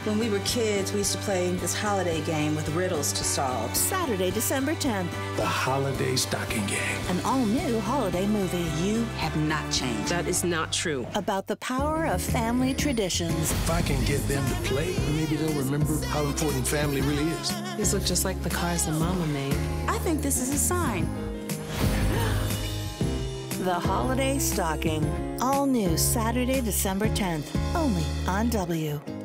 When we were kids, we used to play this holiday game with riddles to solve. Saturday, December 10th. The Holiday Stocking Game. An all-new holiday movie. You have not changed. That is not true. About the power of family traditions. If I can get them to play, maybe they'll remember how important family really is. These look just like the cars that Mama made. I think this is a sign. The Holiday Stocking. All new Saturday, December 10th. Only on W.